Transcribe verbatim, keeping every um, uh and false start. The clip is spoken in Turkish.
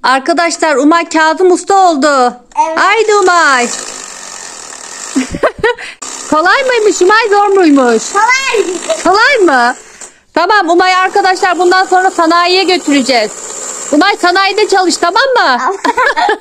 Arkadaşlar Umay Kazım Usta oldu. Evet. Haydi Umay. Kolay mıymış Umay, zor muymuş? Kolay. Kolay mı? Tamam Umay, arkadaşlar bundan sonra sanayiye götüreceğiz. Umay sanayide çalış, tamam mı?